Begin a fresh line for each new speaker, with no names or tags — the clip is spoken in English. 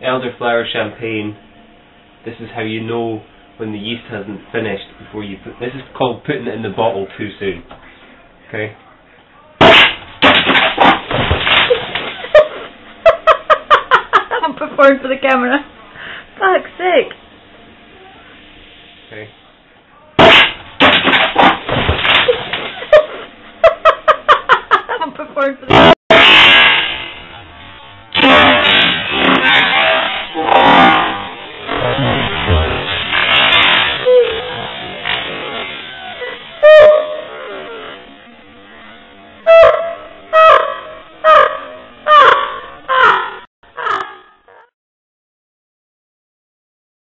elderflower champagne. This is how you know when the yeast hasn't finished before you put. This is called putting it in the bottle too soon. Okay.
I'm performing for the camera. Fuck's sake.
Okay.